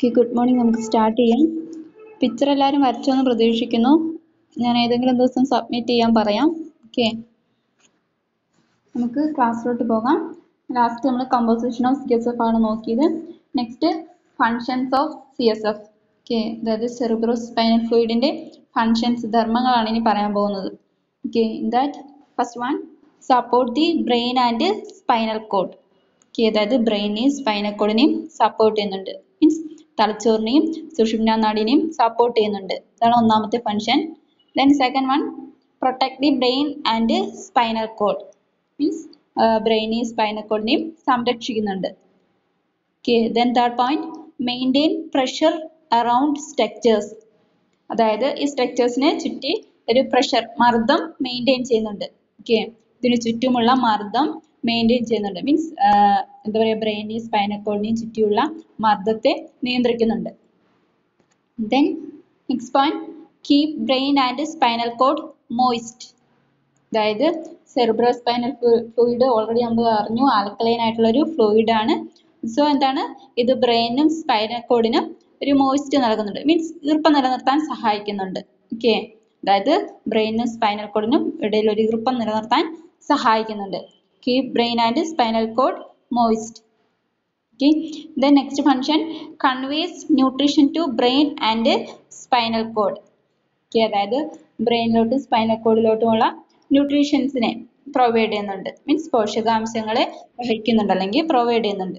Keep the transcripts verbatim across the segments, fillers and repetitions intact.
Okay, good morning. നമുക്ക് start ചെയ്യാം. Picture എല്ലാവരും വരച്ചോന്ന് പ്രതീക്ഷിക്കുന്നു. ഞാൻ ഏതെങ്കിലും ദിവസം സബ്മിറ്റ് ചെയ്യാൻ പറയാം. ഓക്കെ, നമുക്ക് ക്ലാസ്സിലോട്ട് പോകാം. ലാസ്റ്റ് നമ്മൾ composition of C S F ആണ് നോക്കിയത്. Next functions of C S F. Okay, അതായത് സെറിബ്രോ സ്പൈനൽ ഫ്ലൂയിഡിന്റെ ഫങ്ഷൻസ്, ധർമ്മങ്ങളാണ് ഇനി പറയാൻ പോകുന്നത്. Okay, in that first one, support the brain and spinal cord. Okay, അതായത് ബ്രെയിനെയും സ്പൈനൽ കോഡിനെയും സപ്പോർട്ട് ചെയ്യുന്നുണ്ട്. മീൻസ് തലച്ചോറിനെയും സുഷുമ്നാ നാഡിനെയും സപ്പോർട്ട് ചെയ്യുന്നുണ്ട്. അതാണ് ഒന്നാമത്തെ function. Then second one, protect the brain and spinal cord. Means ബ്രെയിനെയും സ്പൈനൽ കോഡിനെയും സംരക്ഷിക്കുന്നുണ്ട്. Okay, then third point, maintain pressure around structures. അതായത് ഈ സ്ട്രക്ചേഴ്സിനെ ചുറ്റി ഒരു പ്രഷർ, മർദ്ദം മെയിൻറ്റെയിൻ ചെയ്യുന്നുണ്ട്. ഓക്കെ, ഇതിനു ചുറ്റുമുള്ള മർദ്ദം മെയിൻറ്റെയിൻ ചെയ്യുന്നുണ്ട്. മീൻസ് എന്താ പറയുക, ബ്രെയിനെയും സ്പൈനൽ കോഡിനെയും ചുറ്റിയുള്ള മർദ്ദത്തെ നിയന്ത്രിക്കുന്നുണ്ട്. Then next point, keep brain and spinal cord moist. അതായത് സെറിബ്രോ സ്പൈനൽ ഫ്ലൂയിഡ് ഓൾറെഡി നമ്മൾ അറിഞ്ഞു, ആൽക്കലൈൻ ആയിട്ടുള്ള ഒരു ഫ്ലൂയിഡ് ആണ്. സോ എന്താണ്, ഇത് ബ്രെയിനും സ്പൈനൽ കോഡിനും ഒരു മോയിസ്റ്റ് നൽകുന്നുണ്ട്. മീൻസ് ഈർപ്പം നിലനിർത്താൻ സഹായിക്കുന്നുണ്ട്. ഓക്കെ, അതായത് ബ്രെയിനും സ്പൈനൽ കോഡിനും ഇടയിൽ ഒരു ഈർപ്പം നിലനിർത്താൻ സഹായിക്കുന്നുണ്ട്. Keep brain and spinal cord moist. Okay, the next function, conveys nutrition to brain and spinal cord. Okay, അതായത് ബ്രെയിനിലോട്ട് സ്പൈനൽ കോഡിലോട്ടുമുള്ള ന്യൂട്രീഷൻസിനെ പ്രൊവൈഡ് ചെയ്യുന്നുണ്ട്. മീൻസ് പോഷകാംശങ്ങളെ വഹിക്കുന്നുണ്ട് അല്ലെങ്കിൽ പ്രൊവൈഡ് ചെയ്യുന്നുണ്ട്.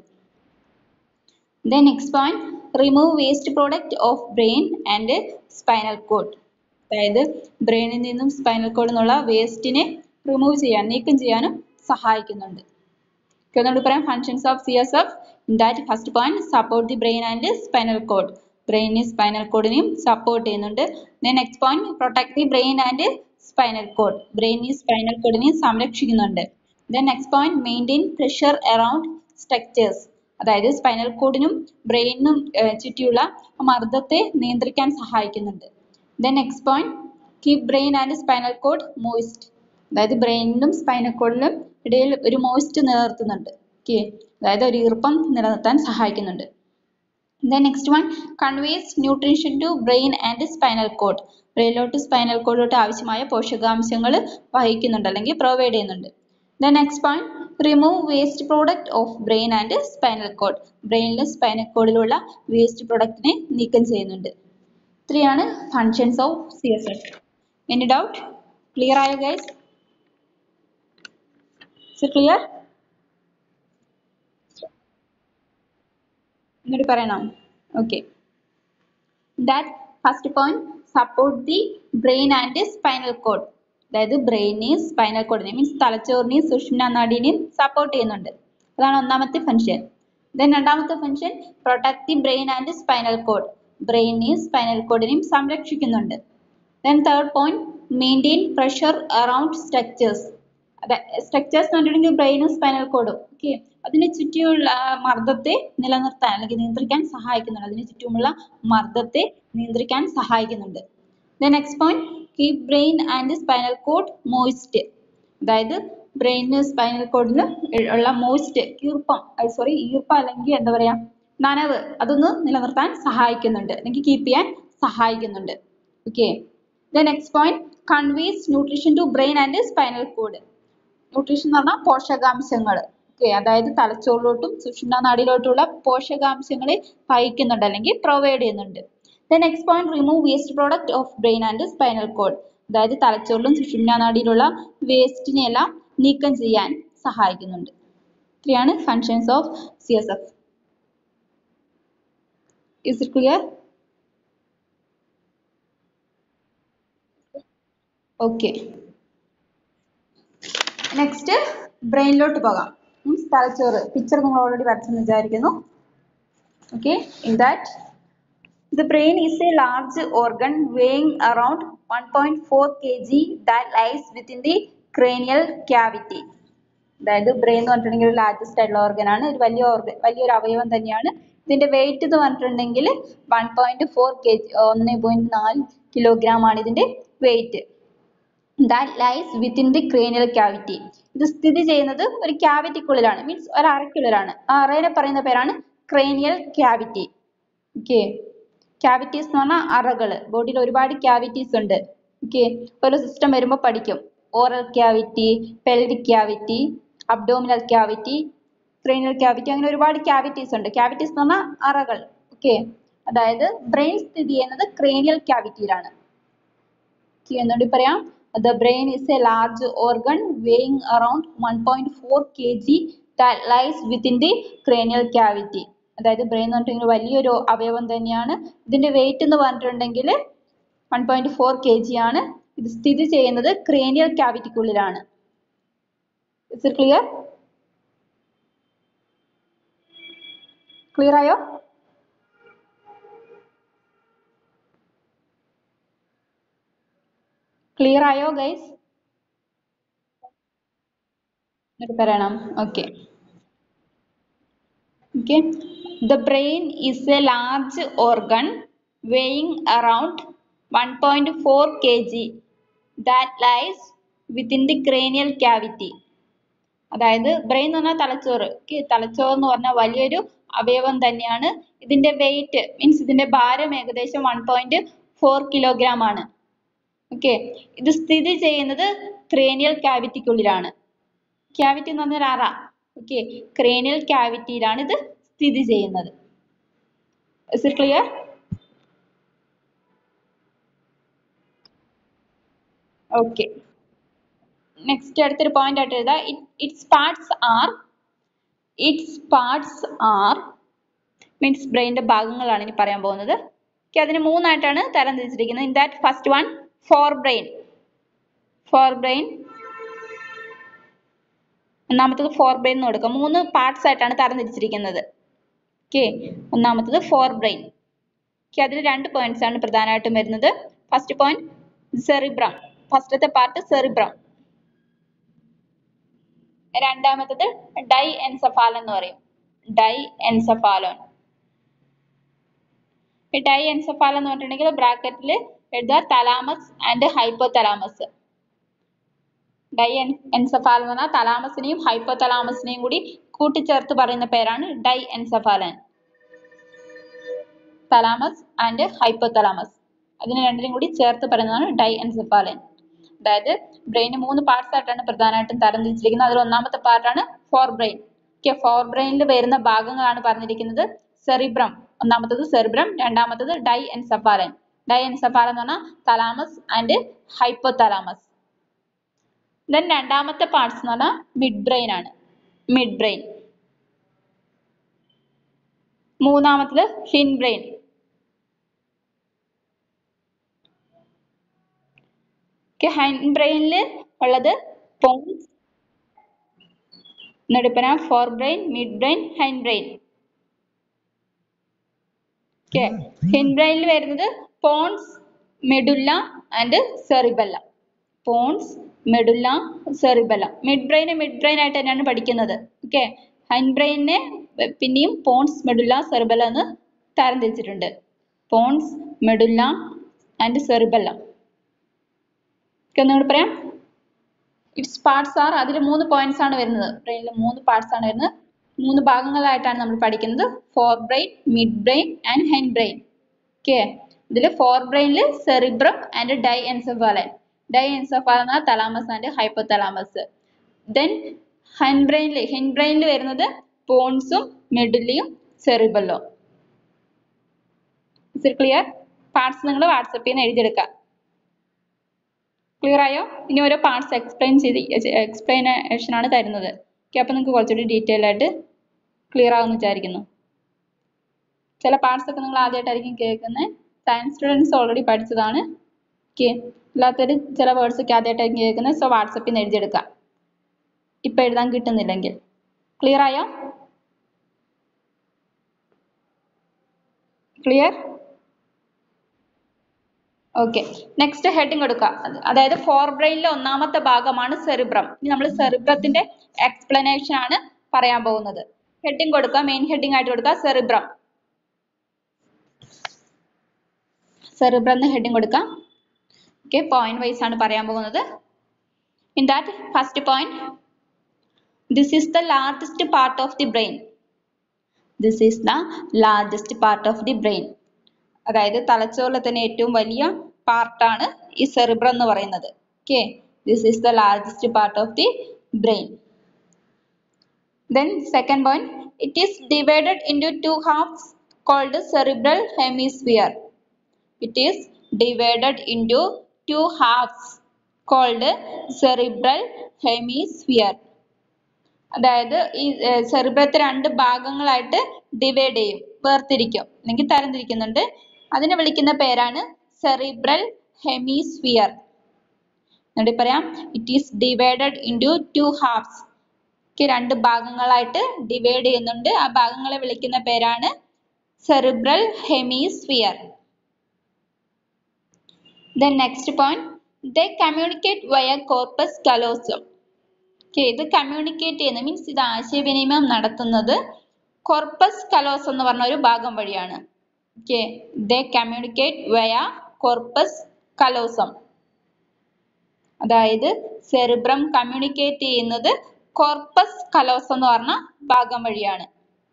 The next point, remove waste product of brain and spinal cord. അതായത് ബ്രെയിനിൽ നിന്നും സ്പൈനൽ കോഡിൽ നിന്നുള്ള വേസ്റ്റിനെ റിമൂവ് ചെയ്യാൻ, നീക്കം ചെയ്യാനും സഹായിക്കുന്നുണ്ട്. നമുക്ക് പറയാം functions of C S F. In that first point, support the brain and spinal cord. ബ്രെയിനെയും സ്പൈനൽ കോഡിനെയും സപ്പോർട്ട് ചെയ്യുന്നുണ്ട്. Then next point, protect the brain and spinal cord. ബ്രെയിനെയും സ്പൈനൽ കോഡിനെയും സംരക്ഷിക്കുന്നുണ്ട്. Then next point, maintain pressure around structures. അതായത് spinal കോഡിനും ബ്രെയിനും ചുറ്റിയുള്ള മർദ്ദത്തെ നിയന്ത്രിക്കാൻ സഹായിക്കുന്നുണ്ട്. Then next point, keep brain and spinal cord moist. അതായത് ബ്രെയിനിലും സ്പൈനൽ കോഡിലും ഇടയിൽ ഒരു മോയിസ്റ്റ് നിലനിർത്തുന്നുണ്ട്. ഓക്കെ, അതായത് ഒരു ഈർപ്പം നിലനിർത്താൻ സഹായിക്കുന്നുണ്ട്. Then next one, conveys nutrition to brain and spinal cord. ബ്രെയിനിലോട്ട് സ്പൈനൽ കോഡിലോട്ട് ആവശ്യമായ പോഷകാംശങ്ങൾ വഹിക്കുന്നുണ്ട് അല്ലെങ്കിൽ പ്രൊവൈഡ് ചെയ്യുന്നുണ്ട്. Then next point, remove waste product of brain and spinal cord. ബ്രെയിനിലും സ്പൈനൽ കോഡിലുള്ള വേസ്റ്റ് പ്രോഡക്റ്റിനെ നീക്കം ചെയ്യുന്നുണ്ട്. ഇത്രയാണ് functions of C S F. Any doubt? Clear ആയോ ഗൈസ്? Is it clear? ഇങ്ങോട്ട് പറയണം. Okay, that first point, support the brain and spinal cord. അതായത് ബ്രെയിനെയും സ്പൈനൽ കോഡിനെയും മീൻസ് തലച്ചോറിനെയും സുഷുമ്നാ നാഡിനെയും സപ്പോർട്ട് ചെയ്യുന്നുണ്ട്. അതാണ് ഒന്നാമത്തെ ഫങ്ഷൻ. ദെൻ രണ്ടാമത്തെ function, protect the brain and spinal cord. ബ്രെയിനെയും സ്പൈനൽ കോഡിനെയും സംരക്ഷിക്കുന്നുണ്ട്. Then third point, maintain pressure around structures. അതെ, സ്ട്രക്ചേഴ്സ് എന്ന് പറഞ്ഞിട്ടുണ്ടെങ്കിൽ ബ്രെയിനും സ്പൈനൽ കോഡും. ഓക്കെ, അതിനെ ചുറ്റിയുള്ള മർദ്ദത്തെ നിലനിർത്താൻ അല്ലെങ്കിൽ നിയന്ത്രിക്കാൻ സഹായിക്കുന്നുണ്ട്. അതിന് ചുറ്റുമുള്ള മർദ്ദത്തെ നിയന്ത്രിക്കാൻ സഹായിക്കുന്നുണ്ട്. Then next point, keep brain and spinal cord moist. അതായത് ബ്രെയിനിന് സ്പൈനൽ കോഡിന് ഉള്ള മോയിസ്റ്റ്, ഈർപ്പം സോറി ഈർപ്പം അല്ലെങ്കിൽ എന്താ പറയാ, നനവ്, അതൊന്ന് നിലനിർത്താൻ സഹായിക്കുന്നുണ്ട് അല്ലെങ്കിൽ കീപ്പ് ചെയ്യാൻ സഹായിക്കുന്നുണ്ട്. Okay, then next point, conveys nutrition to brain and spinal cord. Nutrition എന്ന് പറഞ്ഞാൽ പോഷകാംശങ്ങൾ. ഓക്കെ, അതായത് തലച്ചോറിലോട്ടും സുഷുമ്നാ നാഡിയിലോട്ടുള്ള പോഷകാംശങ്ങളെ വഹിക്കുന്നുണ്ട് അല്ലെങ്കിൽ പ്രൊവൈഡ് ചെയ്യുന്നുണ്ട്. Then next point, remove waste product of brain and spinal cord. അതായത് തലച്ചോറിലും സുഷുമ്നാ നാഡിയിലുള്ള വേസ്റ്റിനെ എല്ലാം നീക്കം ചെയ്യാൻ സഹായിക്കുന്നുണ്ട്. ഇത്രയാണ് functions of C S F. Is it clear? Okay, next ബ്രെയിനിലോട്ട് പോകാം. മീൻസ് തലച്ചോറ്. പിക്ചർ നിങ്ങൾ ഓൾറെഡി വരച്ചെന്ന് വിചാരിക്കുന്നു. Okay, in that the brain is a large organ weighing around one point four kilograms that lies within the cranial cavity. അതായത് brain എന്ന് പറഞ്ഞിട്ടുണ്ടെങ്കിൽ ഒരു ലാർജസ്റ്റ് ആയിട്ടുള്ള ഓർഗൻ ആണ്. ഒരു വലിയ ഓർഗൻ, വലിയൊരു അവയവം തന്നെയാണ്. ഇതിന്റെ വെയിറ്റ് എന്ന് പറഞ്ഞിട്ടുണ്ടെങ്കിൽ one point four K G, ഒന്ന് പോയിന്റ് നാല് കിലോഗ്രാം ആണ് ഇതിന്റെ weight. that lies within the cranial cavity. ഇത് സ്ഥിതി ചെയ്യുന്നത് ഒരു ക്യാവിറ്റിക്കുള്ളിലാണ്. മീൻസ് ഒരു അറയ്ക്കുള്ളിലാണ്. ആ അറയിനെ പറയുന്ന പേരാണ് cranial cavity. ഓക്കെ. ക്യാവിറ്റീസ് എന്ന് പറഞ്ഞാൽ അറകൾ. ബോഡിയിൽ ഒരുപാട് ക്യാവിറ്റീസ് ഉണ്ട്. ഓക്കെ. ഒരു സിസ്റ്റം വരുമ്പോൾ പഠിക്കും. Oral cavity, pelvic cavity, abdominal cavity, cranial cavity, അങ്ങനെ ഒരുപാട് ക്യാവിറ്റീസ് ഉണ്ട്. ക്യാവിറ്റീസ് എന്ന് പറഞ്ഞാൽ അറകൾ. ഓക്കെ. അതായത് ബ്രെയിൻ സ്ഥിതി ചെയ്യുന്നത് ക്രേനിയൽ ക്യാവിറ്റിയിലാണ്. ഒന്നുകൂടി പറയാം. The brain is a large organ weighing around one point four kilograms that lies within the cranial cavity. അതായത് ബ്രെയിൻ എന്ന് പറഞ്ഞിട്ടുണ്ടെങ്കിൽ വലിയൊരു അവയവം തന്നെയാണ്. ഇതിന്റെ വെയിറ്റ് എന്ന് പറഞ്ഞിട്ടുണ്ടെങ്കിൽ one point four K G ആണ്. ഇത് സ്ഥിതി ചെയ്യുന്നത് ക്രേനിയൽ ക്യാവിറ്റിക്കുള്ളിലാണ്. Is it clear? ക്ലിയർ ആയോ? ക്ലിയർ ആയോ ഗൈസ്? പറയണം. Okay. Okay. The brain is a large organ weighing around one point four kilograms that lies within the cranial cavity. അതായത് brain എന്ന് പറഞ്ഞാൽ തലച്ചോറ്. തലച്ചോറ് എന്ന് പറഞ്ഞാൽ വലിയൊരു അവയവം തന്നെയാണ്. ഇതിന്റെ വെയിറ്റ് മീൻസ് ഇതിന്റെ ഭാരം ഏകദേശം വൺ പോയിന്റ് ഫോർ കിലോഗ്രാം ആണ്. ഓക്കെ. ഇത് സ്ഥിതി ചെയ്യുന്നത് ക്രേനിയൽ ക്യാവിറ്റിക്കുള്ളിലാണ്. ക്യാവിറ്റി എന്ന് പറഞ്ഞാൽ അറ. ഓക്കെ. ക്രേനിയൽ ക്യാവിറ്റിയിലാണ് ഇത് സ്ഥിതി ചെയ്യുന്നത്. Is it clear? Okay. Next അടുത്തൊരു പോയിന്റ് ആയിട്ട് എഴുതാം. Its parts are its parts are means ബ്രെയിനിന്റെ ഭാഗങ്ങളാണ് ഇനി പറയാൻ പോകുന്നത്. ഓക്കെ. അതിന് മൂന്നായിട്ടാണ് തരം തിരിച്ചിരിക്കുന്നത്. In that first one forebrain. Forebrain ഒന്നാമത്തത് ഫോർ ബ്രെയിൻ എന്ന് കൊടുക്കാം. മൂന്ന് പാർട്സ് ആയിട്ടാണ് തരം തിരിച്ചിരിക്കുന്നത്. ഓക്കെ. ഒന്നാമത്തത് ഫോർ ബ്രെയിൻ. ഓക്കെ. അതിൽ രണ്ട് പോയിന്റ്സ് ആണ് പ്രധാനമായിട്ടും വരുന്നത്. First point cerebrum. ഫസ്റ്റത്തെ പാർട്ട് സെറിബ്രം. രണ്ടാമത്തത് ഡൈ എൻസെഫാലൻ എന്ന് പറയും. ഡൈ എൻസെഫാലോൻ. ഈ ഡൈ എൻസെഫാലൻ എന്ന് പറഞ്ഞിട്ടുണ്ടെങ്കിൽ ബ്രാക്കറ്റിൽ എഴുതുക thalamus and hypothalamus. Diencephalon എന്ന് പറഞ്ഞാൽ തലാമസിനെയും ഹൈപ്പോ തലാമസിനെയും കൂടി കൂട്ടിച്ചേർത്ത് പറയുന്ന പേരാണ് diencephalon. Thalamus and hypothalamus അതിന് രണ്ടിനും കൂടി ചേർത്ത് പറയുന്നതാണ് ഡൈ എൻസെഫാലൻ. അതായത് ബ്രെയിന് മൂന്ന് പാർട്സ് ആയിട്ടാണ് പ്രധാനമായിട്ടും തരം തിരിച്ചിരിക്കുന്നത്. അതിൽ ഒന്നാമത്തെ പാർട്ടാണ് ഫോർ ബ്രെയിൻ. ഓക്കെ. ഫോർ ബ്രെയിനിൽ വരുന്ന ഭാഗങ്ങളാണ് പറഞ്ഞിരിക്കുന്നത്. സെറിബ്രം ഒന്നാമത്തത് സെറിബ്രം, രണ്ടാമത്തത് ഡൈ എൻസെഫാലൻ. ഡൈ എൻസെഫാലൻ എന്ന് പറഞ്ഞാൽ thalamus and hypothalamus. Then രണ്ടാമത്തെ പാർട്സ് എന്ന് പറഞ്ഞാൽ മിഡ് ബ്രെയിൻ ആണ്. Midbrain. മൂന്നാമത്തത് ഹിൻ ബ്രെയിൻ. ഹൈൻ ബ്രെയിനിൽ ഉള്ളത് പോൺസ്, നെടുപ്പന, forebrain, midbrain, hindbrain. Okay. ഹിൻ ബ്രെയിനിൽ വരുന്നത് pons, medulla and cerebella. Pons, medulla, cerebella. മിഡ് ബ്രെയിന് മിഡ് ബ്രെയിൻ ആയിട്ട് തന്നെയാണ് പഠിക്കുന്നത്. ഓക്കെ. ഹൈൻ ബ്രെയിനെ പിന്നെയും പോൺസ്, മെഡുല്ല, സെറിബെല്ല എന്ന് തരം തിരിച്ചിട്ടുണ്ട്. Pons, medulla and cerebella. ഒന്നുകൂടി പറയാം. ഇറ്റ്സ് പാർട്സ് ആർ അതിൽ മൂന്ന് പോയിന്റ്സ് ആണ് വരുന്നത്. ബ്രെയിനിൽ മൂന്ന് പാർട്സ് ആണ് വരുന്നത്. മൂന്ന് ഭാഗങ്ങളായിട്ടാണ് നമ്മൾ പഠിക്കുന്നത്. Forebrain, midbrain and hindbrain. Okay. ഇതിൽ ഫോർ ബ്രെയിനിൽ cerebrum and diencephalon. Diencephalon എന്ന thalamus and hypothalamus. Then ഹൈൻ ബ്രെയിനിൽ ഹിൻ ബ്രെയിനിൽ വരുന്നത് പോൺസും മെഡുല്ലയും സെറിബെല്ലോ. Is it clear? പാർട്സ് നിങ്ങൾ വാട്സപ്പിൽ നിന്ന് എഴുതിയെടുക്കുക. ക്ലിയർ ആയോ? ഇനി ഓരോ പാർട്സ് എക്സ്പ്ലെയിൻ ചെയ്ത് എക്സ്പ്ലനേഷൻ ആണ് തരുന്നത്. ഓക്കെ. അപ്പോൾ നിങ്ങൾക്ക് കുറച്ചുകൂടി ഡീറ്റെയിൽ ആയിട്ട് ക്ലിയർ ആകുമെന്ന് വിചാരിക്കുന്നു. ചില പാർട്സ് ഒക്കെ നിങ്ങൾ ആദ്യമായിട്ടായിരിക്കും കേൾക്കുന്നത്. സയൻസ് സ്റ്റുഡൻസ് ഓൾറെഡി പഠിച്ചതാണ്. ഓക്കെ. അല്ലാത്തവർ ചില വേർഡ്സ് ഒക്കെ ആദ്യമായിട്ടായിരിക്കും കേൾക്കുന്നത്. സോ വാട്സപ്പിൽ നിന്ന് എഴുതിയെടുക്കാം ഇപ്പം എഴുതാൻ കിട്ടുന്നില്ലെങ്കിൽ. ക്ലിയർ ആയോ? ക്ലിയർ? ഓക്കെ. നെക്സ്റ്റ് ഹെഡിങ് കൊടുക്കുക. അതായത് ഫോർ ബ്രെയിനിലെ ഒന്നാമത്തെ ഭാഗമാണ് സെറിബ്രം. ഇനി നമ്മൾ സെറിബ്രത്തിന്റെ എക്സ്പ്ലനേഷൻ ആണ് പറയാൻ പോകുന്നത്. ഹെഡിങ് കൊടുക്കുക. മെയിൻ ഹെഡിങ് ആയിട്ട് കൊടുക്കുക സെറിബ്രം. സെറിബ്രം എന്ന് ഹെഡിങ് കൊടുക്കാം. ഓക്കെ. പോയിന്റ് വൈസ് ആണ് പറയാൻ പോകുന്നത്. In that first point, this is the largest part of the brain. This is the largest part of the brain. അതായത് തലച്ചോറിലെ തന്നെ ഏറ്റവും വലിയ പാർട്ടാണ് ഈ സെറിബ്രം എന്ന് പറയുന്നത്. Okay, this is the largest part of the brain. Then second point, it is divided into two halves called cerebral hemisphere. It is divided into two halves called cerebral hemisphere. അതായത് ഈ സെറിബ്രത്തെ രണ്ട് ഭാഗങ്ങളായിട്ട് divide ചെയ്യും, വേർതിരിക്കും അല്ലെങ്കിൽ തരംതിരിക്കുന്നുണ്ട്. അതിനെ വിളിക്കുന്ന പേരാണ് cerebral hemisphere. എന്നിട്ട് പറയാം, it is divided into two halves. രണ്ട് ഭാഗങ്ങളായിട്ട് ഡിവൈഡ് ചെയ്യുന്നുണ്ട്. ആ ഭാഗങ്ങളെ വിളിക്കുന്ന പേരാണ് cerebral hemisphere. Then next point, they communicate via corpus callosum. Okay, ഇത് കമ്മ്യൂണിക്കേറ്റ് ചെയ്യുന്ന മീൻസ് ഇത് ആശയവിനിമയം നടത്തുന്നത് കോർപ്പസ് കലോസം എന്ന് പറഞ്ഞ ഒരു ഭാഗം വഴിയാണ്. Okay, they communicate via corpus callosum. അതായത് സെറിബ്രം കമ്മ്യൂണിക്കേറ്റ് ചെയ്യുന്നത് കോർപ്പസ് കലോസം എന്ന് പറഞ്ഞ ഭാഗം വഴിയാണ്.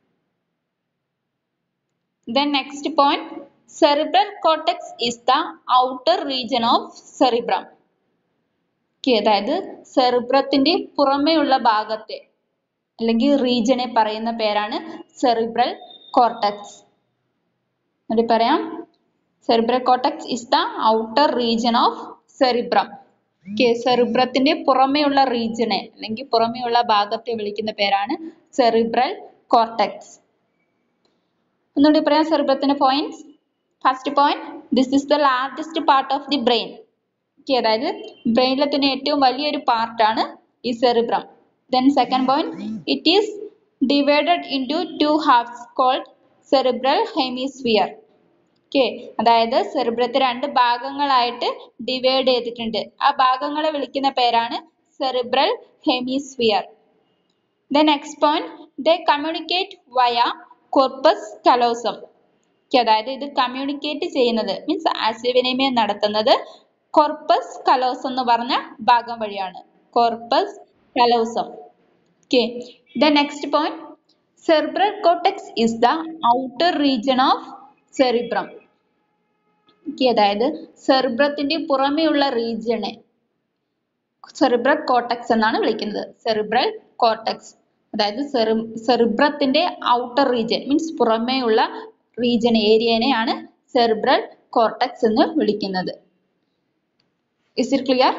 Then next point, cerebral cortex is the outer region of cerebrum. Okay, അതായത് സെറിബ്രത്തിന്റെ പുറമേയുള്ള ഭാഗത്തെ അല്ലെങ്കിൽ റീജിയനെ പറയുന്ന പേരാണ് സെറിബ്രൽ കോർട്ടക്സ്. എന്നിട്ട് പറയാം, cerebral cortex is the outer region of cerebrum. Okay, സെറിബ്രത്തിന്റെ പുറമേയുള്ള റീജിയനെ അല്ലെങ്കിൽ പുറമേയുള്ള ഭാഗത്തെ വിളിക്കുന്ന പേരാണ് സെറിബ്രൽ കോർട്ടക്സ്. ഒന്നുകൂടി പറയാം സെറിബ്രത്തിന്റെ points. First point, this is the largest part of the brain. Okay, അതായത് ബ്രെയിനിലെ തന്നെ ഏറ്റവും വലിയൊരു പാർട്ടാണ് ഈ cerebrum. Then second point, it is divided into two halves called cerebral hemisphere. Okay, അതായത് സെറിബ്രത്തെ രണ്ട് ഭാഗങ്ങളായിട്ട് ഡിവൈഡ് ചെയ്തിട്ടുണ്ട്. ആ ഭാഗങ്ങളെ വിളിക്കുന്ന പേരാണ് cerebral hemisphere. The next point, they communicate via corpus callosum. Okay, അതായത് ഇത് കമ്മ്യൂണിക്കേറ്റ് ചെയ്യുന്നത് മീൻസ് ആശയവിനിമയം നടത്തുന്നത് കോർപ്പസ് കലോസം എന്ന് പറഞ്ഞ ഭാഗം വഴിയാണ്. Corpus callosum. Okay, the next point, cerebral cortex is the outer region of cerebrum. Okay, അതായത് സെറിബ്രത്തിന്റെ പുറമേയുള്ള റീജിയനെ സെറിബ്രൽ കോർട്ടക്സ് എന്നാണ് വിളിക്കുന്നത്. സെറിബ്രൽ കോർട്ടക്സ് അതായത് സെറിബ്രത്തിന്റെ ഔട്ടർ റീജിയൻ മീൻസ് പുറമേയുള്ള റീജിയൻ ഏരിയനെയാണ് സെറിബ്രൽ കോർട്ടക്സ് എന്ന് വിളിക്കുന്നത്. Is it clear?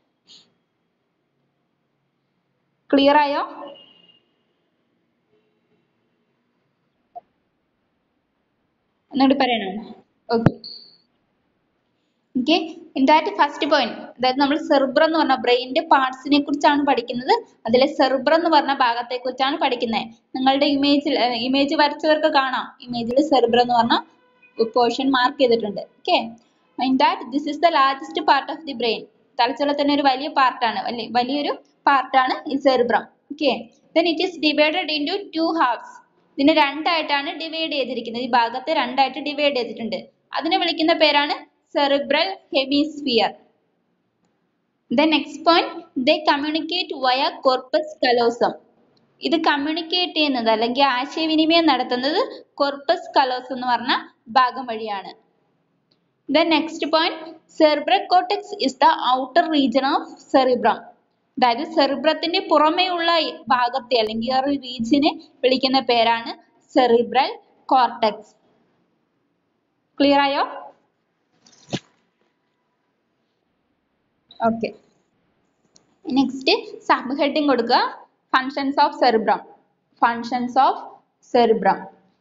Clear ആയോ? എന്നോട് പറയണോ? Okay. Okay, in that first point, അതായത് നമ്മൾ സെറിബ്രം എന്ന് പറഞ്ഞ ബ്രെയിനിന്റെ പാർട്സിനെ കുറിച്ചാണ് പഠിക്കുന്നത്. അതിലെ സെറിബ്രം എന്ന് പറഞ്ഞ ഭാഗത്തെ കുറിച്ചാണ് പഠിക്കുന്നത്. നിങ്ങളുടെ ഇമേജിൽ ഇമേജ് വരച്ചവർക്ക് കാണാം, ഇമേജിൽ സെറിബ്രം എന്ന് പറഞ്ഞ പോർഷൻ മാർക്ക് ചെയ്തിട്ടുണ്ട്. Okay, in that this is the largest part of the brain. തലച്ചോറിലെ തന്നെ ഒരു വലിയ പാർട്ടാണ്, വലിയൊരു പാർട്ടാണ് ഈ cerebrum. Okay, then it is divided into two halves. ഇതിനെ രണ്ടായിട്ടാണ് ഡിവൈഡ് ചെയ്തിരിക്കുന്നത്. ഈ ഭാഗത്തെ രണ്ടായിട്ട് ഡിവൈഡ് ചെയ്തിട്ടുണ്ട്. അതിനെ വിളിക്കുന്ന പേരാണ് cerebral hemisphere. The next point, they communicate via corpus callosum. ഇത് കമ്മ്യൂണിക്കേറ്റ് ചെയ്യുന്നത് അല്ലെങ്കിൽ ആശയവിനിമയം നടത്തുന്നത് കോർപ്പസ് കലോസം എന്ന് പറഞ്ഞ ഭാഗം വഴിയാണ്. The next point, cerebral cortex is the outer region of cerebrum. അതായത് സെറിബ്രത്തിന്റെ പുറമേയുള്ള ഭാഗത്തെ അല്ലെങ്കിൽ ആ റീജിയനെ വിളിക്കുന്ന പേരാണ് സെറിബ്രൽ കോർട്ടക്സ്. ക്ലിയർ ആയോ? Okay. Next, sub heading കൊടുക്കുക, functions of cerebrum. Functions of cerebrum.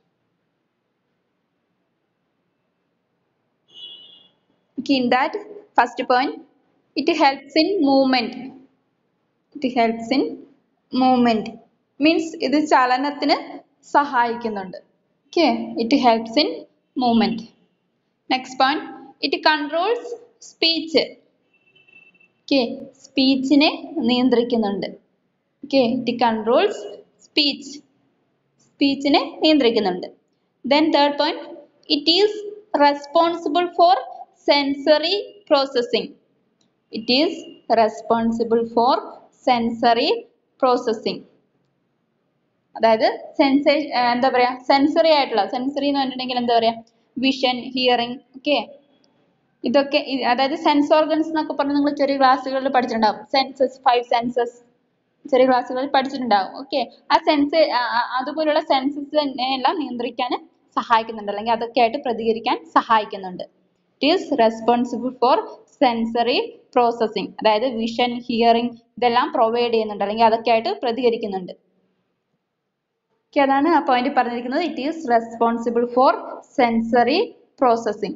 Okay, in that first point, it helps in movement. It helps in movement. Means ഇത് ചലനത്തിന് സഹായിക്കുന്നുണ്ട്. Okay, it helps in movement. Next point, it controls speech. Okay, സ്പീച്ചിനെ നിയന്ത്രിക്കുന്നുണ്ട്. Okay, it controls speech. സ്പീച്ചിനെ നിയന്ത്രിക്കുന്നുണ്ട്. Then third point, it is responsible for sensory processing. It is responsible for sensory processing. അതായത് സെൻസേ എന്താ പറയാ sensory ആയിട്ടുള്ള sensory എന്ന് പറഞ്ഞിട്ടുണ്ടെങ്കിൽ എന്താ പറയാ vision hearing okay ഇതൊക്കെ അതായത് സെൻസ് ഓർഗൻസ് എന്നൊക്കെ പറഞ്ഞ് നിങ്ങൾ ചെറിയ ക്ലാസ്സുകളിൽ പഠിച്ചിട്ടുണ്ടാവും സെൻസസ് ഫൈവ് സെൻസസ് ചെറിയ ക്ലാസ്സുകളിൽ പഠിച്ചിട്ടുണ്ടാവും ഓക്കെ ആ സെൻസ് അതുപോലുള്ള സെൻസസ് എല്ലാം നിയന്ത്രിക്കാൻ സഹായിക്കുന്നുണ്ട് അല്ലെങ്കിൽ അതൊക്കെ ആയിട്ട് പ്രതികരിക്കാൻ സഹായിക്കുന്നുണ്ട് it is responsible for sensory processing അതായത് വിഷൻ ഹിയറിംഗ് ഇതെല്ലാം പ്രൊവൈഡ് ചെയ്യുന്നുണ്ട് അല്ലെങ്കിൽ അതൊക്കെ ആയിട്ട് പ്രതികരിക്കുന്നുണ്ട് അതാണ് ആ പോയിന്റ് പറഞ്ഞിരിക്കുന്നത് it is responsible for sensory processing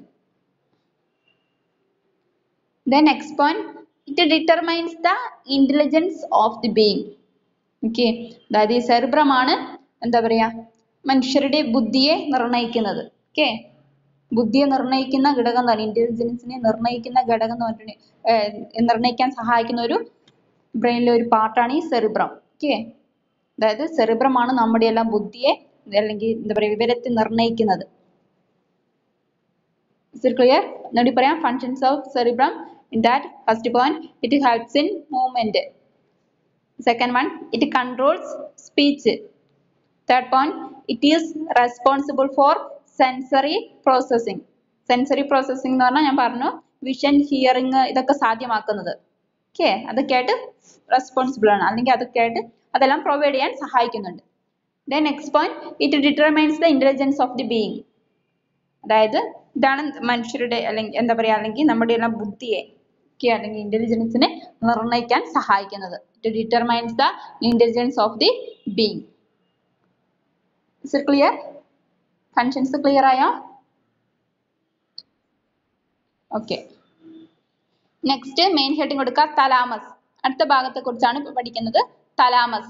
the next point it determines the intelligence of the being okay അതായത് ഈ സെറിബ്രം ആണ് എന്താ പറയാ മനുഷ്യരുടെ ബുദ്ധിയെ നിർണ്ണയിക്കുന്നത് ഓക്കെ ബുദ്ധിയെ നിർണ്ണയിക്കുന്ന ഘടകം എന്താണ് ഇന്റലിജൻസിനെ നിർണ്ണയിക്കുന്ന ഘടകം എന്ന് പറഞ്ഞിട്ടുണ്ടെങ്കിൽ നിർണ്ണയിക്കാൻ സഹായിക്കുന്ന ഒരു ബ്രെയിനിലെ ഒരു പാർട്ടാണ് ഈ സെറിബ്രം ഓക്കെ അതായത് സെറിബ്രം ആണ് നമ്മുടെ എല്ലാം ബുദ്ധിയെ അല്ലെങ്കിൽ എന്താ പറയാ വിവരത്തെ നിർണ്ണയിക്കുന്നത് is it clear എന്നോട് പറയാം functions of cerebrum in that first point it helps in movement second one it controls speech third point it is responsible for sensory processing sensory processing എന്ന് പറഞ്ഞാൽ ഞാൻ പറഞ്ഞു vision hearing ഇതൊക്കെ സാധ്യമാക്കുന്നത് okay അതൊക്കെ ആയിട്ട് responsible ആണ് അല്ലെങ്കിൽ അതൊക്കെ ആയിട്ട് അതെല്ലാം പ്രൊവൈഡ് ചെയ്യാൻ സഹായിക്കുന്നുണ്ട് then next point it determines the intelligence of the being അതായത് ഇതാണ് മനുഷ്യരുടെ അല്ലെങ്കിൽ എന്താ പറയാ അല്ലെങ്കിൽ നമ്മുടെ എല്ലാം ബുദ്ധിയെ അല്ലെങ്കിൽ ഇന്റലിജൻസിനെ നിർണ്ണയിക്കാൻ സഹായിക്കുന്നത് it determines the intelligence of the being is it clear functions clear ആയോ ഓക്കെ നെക്സ്റ്റ് മെയിൻ ഹെഡിങ് കൊടുക്കുക തലാമസ് അടുത്ത ഭാഗത്തെ കുറിച്ചാണ് പഠിക്കുന്നത് തലാമസ്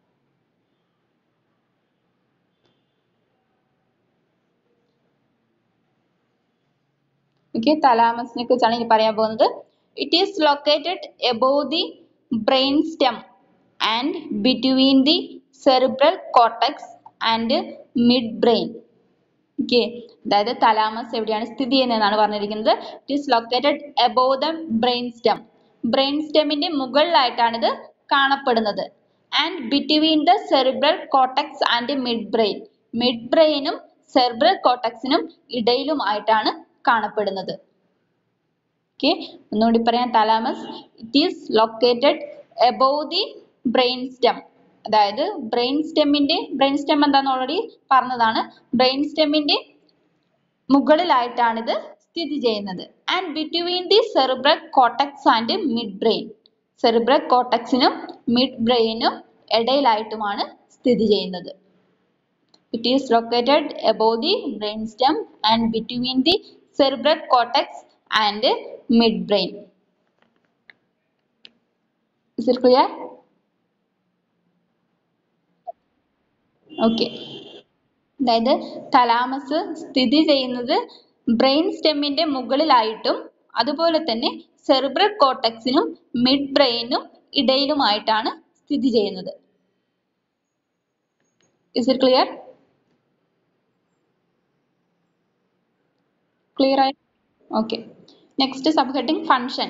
okay തലാമസിനെ കുറിച്ചാണ് ഇനി പറയാൻ പോകുന്നത് it is located above the brain stem and between the cerebral cortex and midbrain okay അതായത് തലാമസ് എവിടെയാണ് സ്ഥിതി ചെയ്യുന്നതെന്നാണ് പറഞ്ഞിരിക്കുന്നത് it is located above the brain stem brain stemന്റെ മുകളിലായിട്ടാണ് ഇത് കാണപ്പെടുന്നത് and between the cerebral cortex and midbrain midbrainനും cerebral cortexനും ഇടയിലുമായിട്ടാണ് കാണപ്പെടുന്നത് okay ഒന്നുകൂടി പറയാം thalamus it is located above the brain stem അതായത് ബ്രെയിൻ സ്റ്റെമ്മിന്റെ ബ്രെയിൻ സ്റ്റെം എന്താണെന്ന് ഓൾറെഡി പറഞ്ഞതാണ് ബ്രെയിൻ സ്റ്റെമ്മിന്റെ മുകളിലായിട്ടാണ് ഇത് സ്ഥിതി ചെയ്യുന്നത് and between the cerebral cortex and midbrain cerebral കോർട്ടക്സിനും മിഡ് ബ്രെയിനും ഇടയിലായിട്ടുമാണ് സ്ഥിതി ചെയ്യുന്നത് It is located above the brainstem and between the cerebral cortex and midbrain. Is it clear? Okay. അതായത് തലാമസ് സ്ഥിതി ചെയ്യുന്നത് ബ്രെയിൻ സ്റ്റെമ്മിന്റെ മുകളിലായിട്ടും അതുപോലെ തന്നെ സെറിബ്രൽ കോർട്ടക്സിനും മിഡ് ബ്രെയിനും ഇടയിലുമായിട്ടാണ് സ്ഥിതി ചെയ്യുന്നത്. Is it clear? Clear right? Okay. Next subheading function.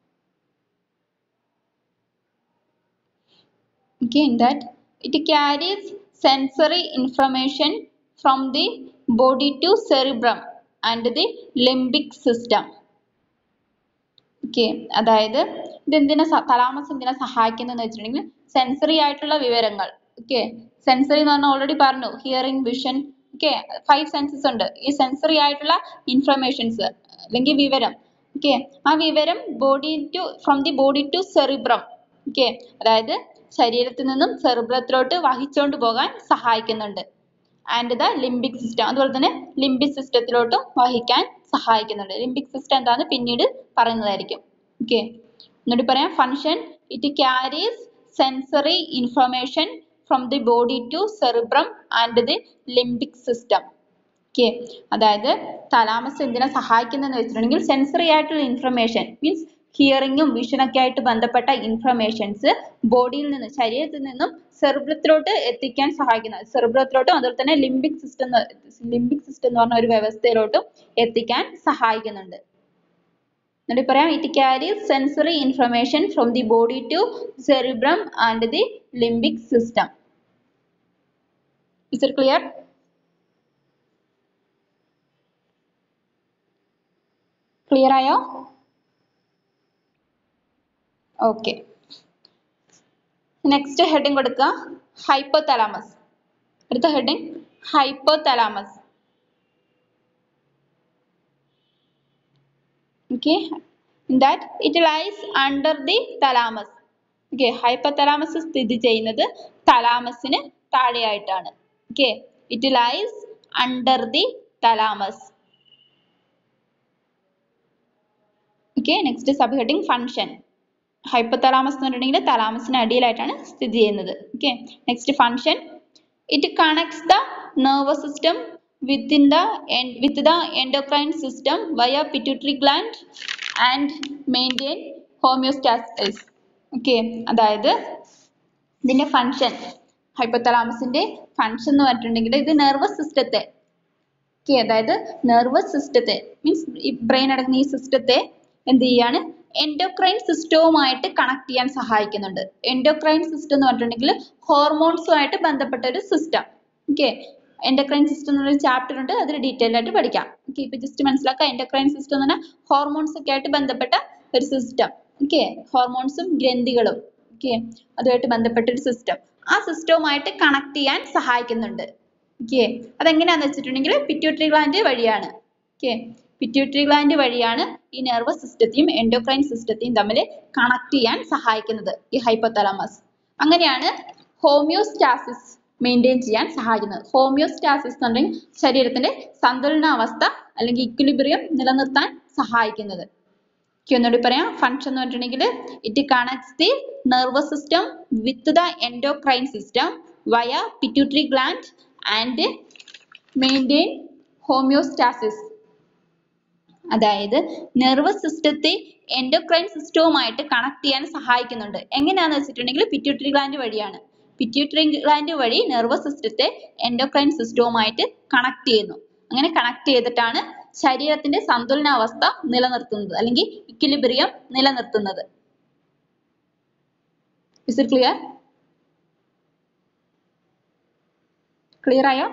Okay, in that it carries sensory information from the body to cerebrum and the limbic system. Okay, അതായത് ഇതെന്തിനാ തലാമസ് എന്തിനാ സഹായിക്കുന്നതെന്ന് വെച്ചിട്ടുണ്ടെങ്കിൽ സെൻസറി ആയിട്ടുള്ള വിവരങ്ങൾ ഓക്കെ സെൻസറി എന്ന് പറഞ്ഞാൽ ഓൾറെഡി പറഞ്ഞു hearing vision okay five senses ഉണ്ട് ഈ സെൻസറി ആയിട്ടുള്ള ഇൻഫർമേഷൻസ് അല്ലെങ്കിൽ വിവരം ഓക്കെ ആ വിവരം body to from the body to cerebrum okay അതായത് ശരീരത്തിൽ നിന്നും സെറിബ്രത്തിലോട്ട് വഹിച്ചുകൊണ്ട് പോകാൻ സഹായിക്കുന്നുണ്ട് ആൻഡ് ദ ലിംബിക് സിസ്റ്റം അതുപോലെ തന്നെ ലിംബിക് സിസ്റ്റത്തിലോട്ടും വഹിക്കാൻ സഹായിക്കുന്നുണ്ട് ലിംബിക് സിസ്റ്റം എന്താണെന്ന് പിന്നീട് പറയുന്നതായിരിക്കും ഓക്കെ എന്നിട്ട് പറയാം function it carries sensory information from the body to cerebrum and the limbic system. Okay, അതായത് തലാമസ് എന്തിനാ സഹായിക്കുന്നതെന്ന് വെച്ചിട്ടുണ്ടെങ്കിൽ സെൻസറി ആയിട്ടുള്ള ഇൻഫർമേഷൻ മീൻസ് ഹിയറിംഗും വിഷനൊക്കെ ആയിട്ട് ബന്ധപ്പെട്ട ഇൻഫർമേഷൻസ് ബോഡിയിൽ നിന്ന് ശരീരത്തിൽ നിന്നും സെറിബ്രത്തിലോട്ട് എത്തിക്കാൻ സഹായിക്കുന്നത് സെറിബ്രത്തിലോട്ടും അതുപോലെ തന്നെ ലിംബിക് സിസ്റ്റം ലിംബിക് സിസ്റ്റം എന്ന് പറഞ്ഞ ഒരു വ്യവസ്ഥയിലോട്ടും എത്തിക്കാൻ സഹായിക്കുന്നുണ്ട്. എന്നിട്ട് പറയാം it carries sensory information from the body to cerebrum and the limbic system. Is it clear? Clear ആയോ? Okay. Next heading കൊടുക്കുക hypothalamus. അടുത്ത heading hypothalamus. Okay. In that it lies under the thalamus. Okay. Hypothalamus സ്ഥിതി ചെയ്യുന്നത് thalamusന് താഴെയായിട്ടാണ്. Okay. It lies under the thalamus. Okay. Next subheading function. Hypothalamus എന്ന് പറഞ്ഞിട്ടുണ്ടെങ്കിൽ thalamusന് അടിയിലായിട്ടാണ് സ്ഥിതി ചെയ്യുന്നത്. Okay. Next function. It connects the nervous system within the with the endocrine system via pituitary gland and maintain homeostasis. Okay. അതായത് ഇതിന്റെ function ഹൈപ്പോതലാമസിന്റെ function എന്ന് പറഞ്ഞിട്ടുണ്ടെങ്കിൽ ഇത് nervous സിസ്റ്റത്തെ okay അതായത് നെർവസ് സിസ്റ്റത്തെ മീൻസ് ഈ ബ്രെയിൻ അടങ്ങുന്ന ഈ സിസ്റ്റത്തെ എന്ത് ചെയ്യാണ് എൻഡോക്രൈൻ സിസ്റ്റവുമായിട്ട് കണക്ട് ചെയ്യാൻ സഹായിക്കുന്നുണ്ട്. എൻഡോക്രൈൻ സിസ്റ്റം എന്ന് പറഞ്ഞിട്ടുണ്ടെങ്കിൽ ഹോർമോൺസുമായിട്ട് ബന്ധപ്പെട്ട ഒരു സിസ്റ്റം. ഓക്കെ. എൻഡോക്രൈൻ സിസ്റ്റം എന്നൊരു ചാപ്റ്റർ ഉണ്ട്, അതിൽ ഡീറ്റെയിൽ ആയിട്ട് പഠിക്കാം. ഓക്കെ. ഇപ്പൊ ജസ്റ്റ് മനസ്സിലാക്കാം. എൻഡോക്രൈൻ സിസ്റ്റം എന്ന് പറഞ്ഞാൽ ഹോർമോൺസ് ഒക്കെ ആയിട്ട് ബന്ധപ്പെട്ട ഒരു സിസ്റ്റം. ഓക്കെ. ഹോർമോൺസും ഗ്രന്ഥികളും ഓക്കെ അതുമായിട്ട് ബന്ധപ്പെട്ട ഒരു സിസ്റ്റം. ആ സിസ്റ്റവുമായിട്ട് കണക്ട് ചെയ്യാൻ സഹായിക്കുന്നുണ്ട്. ഓക്കെ. അതെങ്ങനെയാന്ന് വെച്ചിട്ടുണ്ടെങ്കിൽ പിറ്റ്യൂട്ടറി ഗ്ലാൻഡ് വഴിയാണ്. ഓക്കെ. പിറ്റ്യൂട്ടറി ഗ്ലാൻഡ് വഴിയാണ് ഈ നെർവസ് സിസ്റ്റത്തെയും എൻഡോക്രൈൻ സിസ്റ്റത്തെയും തമ്മിൽ കണക്ട് ചെയ്യാൻ സഹായിക്കുന്നത് ഈ ഹൈപ്പോതലാമസ്. അങ്ങനെയാണ് ഹോമിയോസ്റ്റാസിസ് മെയിൻറ്റെയിൻ ചെയ്യാൻ സഹായിക്കുന്നത്. ഹോമിയോസ്റ്റാസിസ് എന്ന് പറഞ്ഞാൽ ശരീരത്തിന്റെ സന്തുലനാവസ്ഥ അല്ലെങ്കിൽ ഇക്വിലിബ്രിയം നിലനിർത്താൻ സഹായിക്കുന്നത്. ഒന്നുകൂടി പറയാം. ഫംഗ്ഷൻ എന്ന് പറഞ്ഞിട്ടുണ്ടെങ്കിൽ it connects the nervous system with the endocrine system via pituitary gland and maintain homeostasis. അതായത് നെർവസ് സിസ്റ്റത്തെ എൻഡോക്രൈൻ സിസ്റ്റവുമായിട്ട് കണക്ട് ചെയ്യാൻ സഹായിക്കുന്നുണ്ട്. എങ്ങനെയാണെന്ന് വെച്ചിട്ടുണ്ടെങ്കിൽ പിറ്റ്യൂട്ടറി ഗ്ലാൻഡ് വഴിയാണ്. പിറ്റ്യൂട്ടറി ഗ്ലാൻഡ് വഴി നെർവസ് സിസ്റ്റത്തെ എൻഡോക്രൈൻ സിസ്റ്റവുമായിട്ട് കണക്ട് ചെയ്യുന്നു. അങ്ങനെ കണക്ട് ചെയ്തിട്ടാണ് ശരീരത്തിന്റെ സന്തുലനാവസ്ഥ നിലനിർത്തുന്നത് അല്ലെങ്കിൽ ഇക്വിലിബ്രിയം നിലനിർത്തുന്നത്. Is it clear? ക്ലിയർ ആയോ?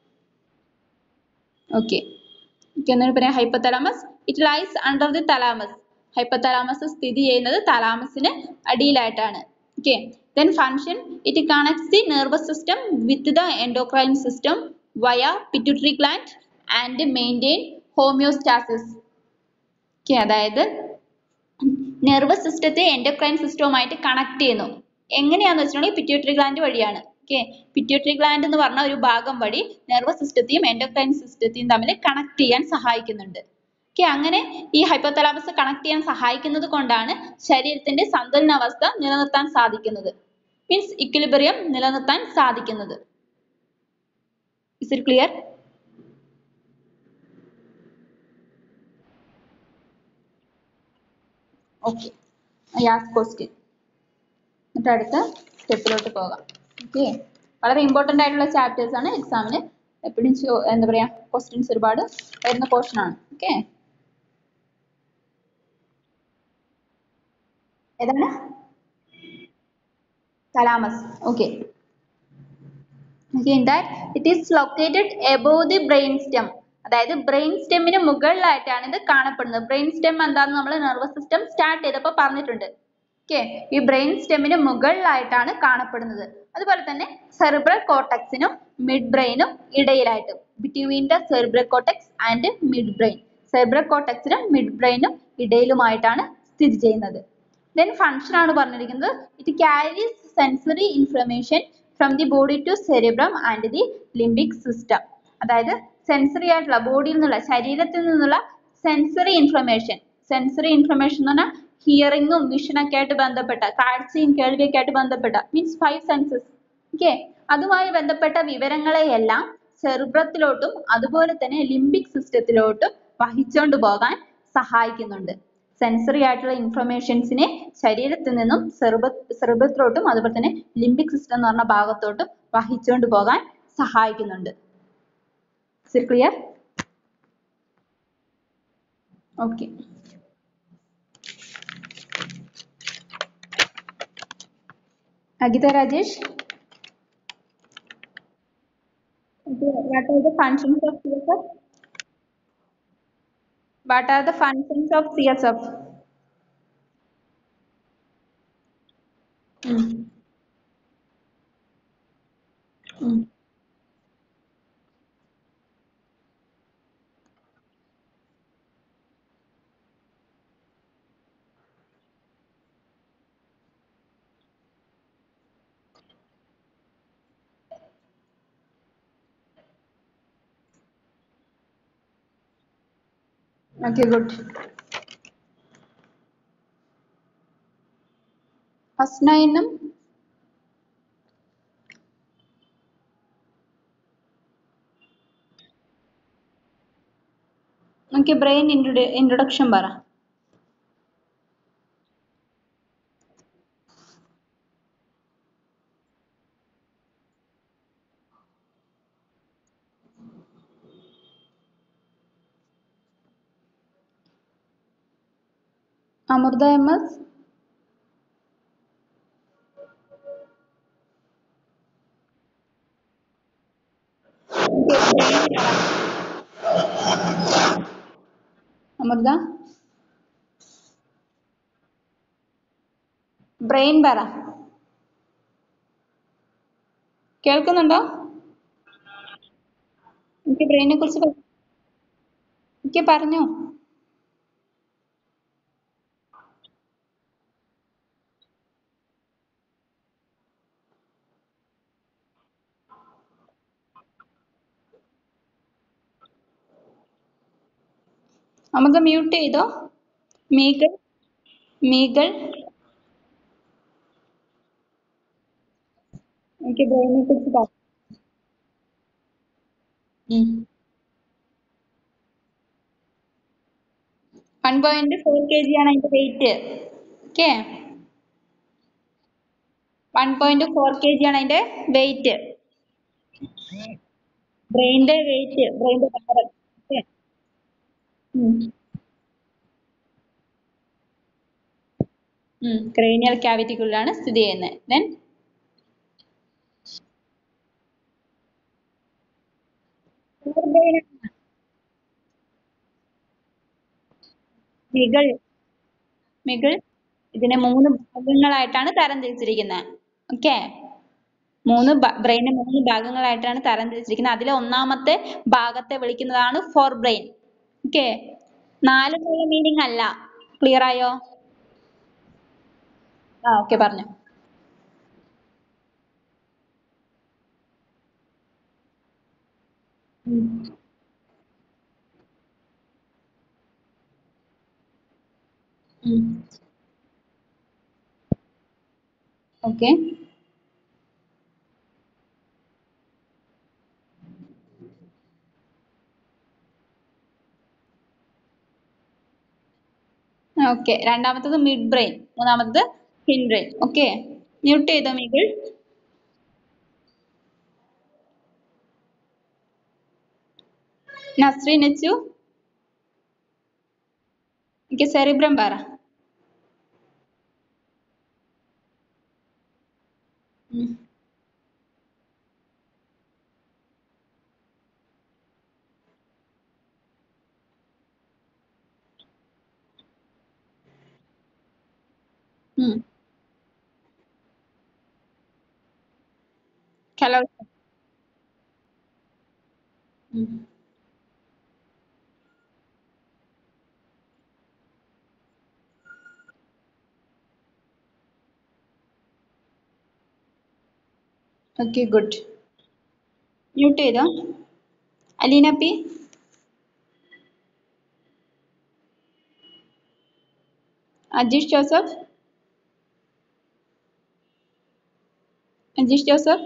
ഓക്കെ. എന്നൊരു പറയാം hypothalamus. It lies under the thalamus. Hypothalamus സ്ഥിതി ചെയ്യുന്നത് തലാമസിന് അടിയിലായിട്ടാണ്. Okay. Then function, it connects the nervous system with the endocrine system via pituitary gland and maintain homeostasis. Okay, അതായത് nervous സിസ്റ്റത്തെ endocrine സിസ്റ്റവുമായിട്ട് കണക്ട് ചെയ്യുന്നു. എങ്ങനെയാന്ന് വെച്ചിട്ടുണ്ടെങ്കിൽ പിറ്റ്യൂട്ടറി ഗ്ലാൻഡ് വഴിയാണ്. ഓക്കെ. പിറ്റ്യൂട്ടറി ഗ്ലാൻഡ് എന്ന് പറഞ്ഞ ഒരു ഭാഗം വഴി നെർവസ് സിസ്റ്റത്തെയും എൻഡോക്രൈൻ സിസ്റ്റത്തെയും തമ്മിൽ കണക്ട് ചെയ്യാൻ സഹായിക്കുന്നുണ്ട്. ഓക്കെ. അങ്ങനെ ഈ ഹൈപ്പോതലാമസ് കണക്ട് ചെയ്യാൻ സഹായിക്കുന്നത് കൊണ്ടാണ് ശരീരത്തിന്റെ സന്തുലനാവസ്ഥ നിലനിർത്താൻ സാധിക്കുന്നത്. മീൻസ് ഇക്വിലിബ്രിയം നിലനിർത്താൻ സാധിക്കുന്നത്. Is it clear? Okay. I ask question. എന്നിട്ട് അടുത്ത സ്റ്റെപ്പിലോട്ട് പോകാം. ഓക്കെ. വളരെ ഇമ്പോർട്ടൻ്റ് ആയിട്ടുള്ള ചാപ്റ്റേഴ്സ് ആണ്. എക്സാമിന് എപ്പോഴും എന്താ പറയാ ക്വസ്റ്റ്യൻസ് ഒരുപാട് വരുന്ന പോർഷൻ ആണ്. ഓക്കെ. ഏതാണ്? Thalamus. Okay. In that it is located above the brain stem. അതായത് ബ്രെയിൻ സ്റ്റെമ്മിന് മുകളിലായിട്ടാണ് ഇത് കാണപ്പെടുന്നത്. ബ്രെയിൻ സ്റ്റെം എന്താണെന്ന് നമ്മൾ നെർവസ് സിസ്റ്റം സ്റ്റാർട്ട് ചെയ്തപ്പോൾ പറഞ്ഞിട്ടുണ്ട്. ഓക്കെ. ഈ ബ്രെയിൻ സ്റ്റെമ്മിന് മുകളിലായിട്ടാണ് കാണപ്പെടുന്നത്. അതുപോലെ തന്നെ സെറിബ്രൽ കോർട്ടക്സിനും മിഡ് ബ്രെയിനും ഇടയിലായിട്ട് between the cerebral cortex and midbrain. Cerebral കോർട്ടക്സിനും മിഡ് ബ്രെയിനും ഇടയിലുമായിട്ടാണ് സ്ഥിതി ചെയ്യുന്നത്. Then function ആണ് പറഞ്ഞിരിക്കുന്നത്. It carries sensory information from the body to cerebrum and the limbic system. അതായത് സെൻസറി ആയിട്ടുള്ള ബോഡിയിൽ നിന്നുള്ള ശരീരത്തിൽ നിന്നുള്ള സെൻസറി ഇൻഫർമേഷൻ. സെൻസറി ഇൻഫർമേഷൻ എന്ന് പറഞ്ഞാൽ ഹിയറിംഗും വിഷനൊക്കെ ആയിട്ട് ബന്ധപ്പെട്ട കാഴ്ചയും കേൾവിയൊക്കെ ആയിട്ട് ബന്ധപ്പെട്ട മീൻസ് ഫൈവ് സെൻസസ്. ഓക്കെ. അതുമായി ബന്ധപ്പെട്ട വിവരങ്ങളെയെല്ലാം സെറിബ്രത്തിലോട്ടും അതുപോലെ തന്നെ ലിംബിക് സിസ്റ്റത്തിലോട്ടും വഹിച്ചുകൊണ്ട് പോകാൻ സഹായിക്കുന്നുണ്ട്. സെൻസറി ആയിട്ടുള്ള ഇൻഫർമേഷൻസിനെ ശരീരത്തിൽ നിന്നും സെറിബ്രത്തിലോട്ടും അതുപോലെ തന്നെ ലിംബിക് സിസ്റ്റം എന്ന് പറഞ്ഞ ഭാഗത്തോട്ടും വഹിച്ചുകൊണ്ട് പോകാൻ സഹായിക്കുന്നുണ്ട്. Is it clear? Okay. Agita Rajesh. Okay, what are the functions of C S F? What are the functions of C S F? Mm. Mm. Okay, good. Asnayanam. Okay, brain introdu- introduction പറ. Amritha M S. Amritha brain പറ. കേൾക്കുന്നുണ്ടോ? എനിക്ക് ബ്രെയിനെ കുറിച്ച് പറ- എനിക്ക് പറഞ്ഞോ. Amrita mute ചെയ്തോ. മീകൾ മീകൾ എനിക്ക് ബ്രെയിനെ കുറിച്ച് പറ. One point four K G ആണ് അതിന്റെ weight. Okay, one point four K G ആണ് അതിന്റെ വെയിറ്റ്. ബ്രെയിന്റെ വെയിറ്റ്, ബ്രെയിന്റെ ഭാരം. ഓക്കെ, ക്രേനിയൽ ക്യാവിറ്റിക്കുള്ളിലാണ് സ്ഥിതി ചെയ്യുന്നത്. ദെൻ മികൾ മികൾ ഇതിനെ മൂന്ന് ഭാഗങ്ങളായിട്ടാണ് തരം തിരിച്ചിരിക്കുന്നത്. ഓക്കെ, മൂന്ന് ബ്രെയിനെ മൂന്ന് ഭാഗങ്ങളായിട്ടാണ് തരം തിരിച്ചിരിക്കുന്നത്. അതിലെ ഒന്നാമത്തെ ഭാഗത്തെ വിളിക്കുന്നതാണ് ഫോർ ബ്രെയിൻ. ഓക്കെ, നാലെന്നുള്ള മീനിങ് അല്ല. ക്ലിയർ ആയോ? ആ ഓക്കെ, പറഞ്ഞു. Okay, okay. രണ്ടാമത്തത് മിഡ് ബ്രെയിൻ, മൂന്നാമത്തത് ഹിൻ ബ്രെയിൻ. ഓക്കെ, മ്യൂട്ട് ചെയ്തോ മീകൾ. നസ്രീൻ എച്ചു എനിക്ക് സെറിബ്രം പറ. ഹലോ. Okay, good. മ്യൂട്ട് ചെയ്തോ. Aleena P. Ajeesh Joseph. Ajeesh Joseph.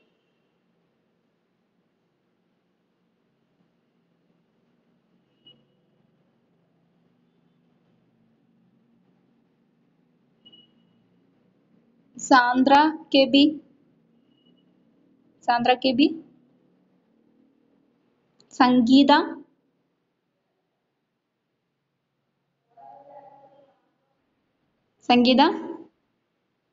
Sandra K B. Sandra K B. Sangeetha. Sangeetha.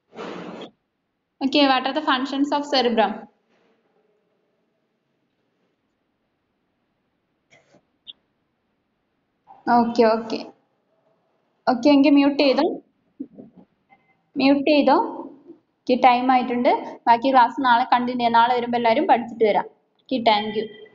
Okay, what are the functions of cerebrum? Okay okay okay എങ്കിൽ mute ചെയ്തോ mute ചെയ്തോ okay time ആയിട്ടുണ്ട് ബാക്കി class നാളെ കണ്ടിന്യൂ ചെയ്യാം നാളെ വരുമ്പോൾ എല്ലാവരും പഠിച്ചിട്ട് വരാം ഓക്കെ താങ്ക് യു